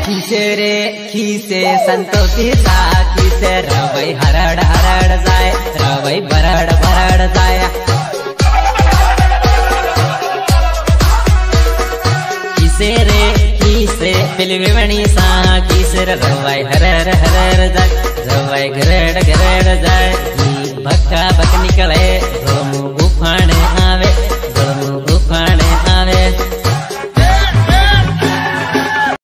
खीसे रे खीसे संतोषी सा खीसे रवै हरड़ हरड़ जाए रवै भरड़ भरड़ जाए खीसे रे खीसे पिलविवणी सा खीसे रवै हरड़ हरड़ जाए रवै घरड़ घरड़ जाए भक्का भक निकले